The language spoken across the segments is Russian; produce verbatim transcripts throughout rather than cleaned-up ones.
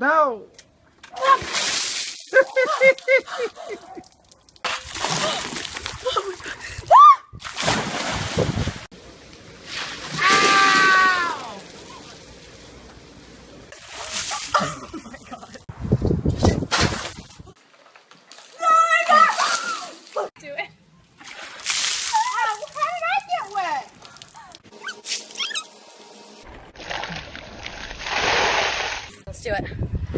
No. Let's do it.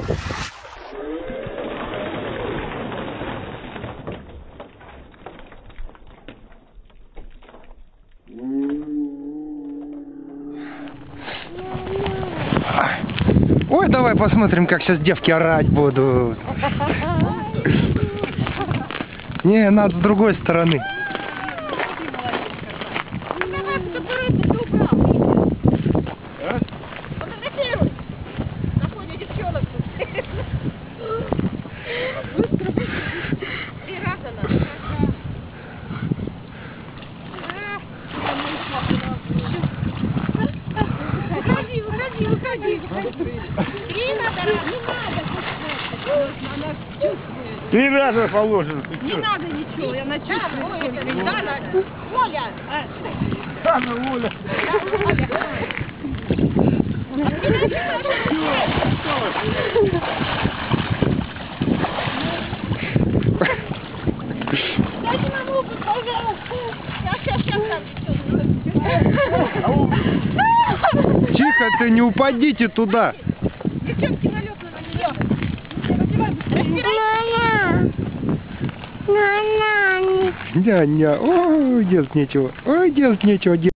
Ой, давай посмотрим, как сейчас девки орать будут. Не, надо с другой стороны. Три раза положено. Не надо ничего, я на чувствую. Дана, Оля! Дана, Оля. Я не могу, пожалуйста. Сейчас, сейчас, Тихо, ты не упадите туда. девчонки, налет на нее. Ня-ня. Ой, делать нечего. Ой, делать нечего.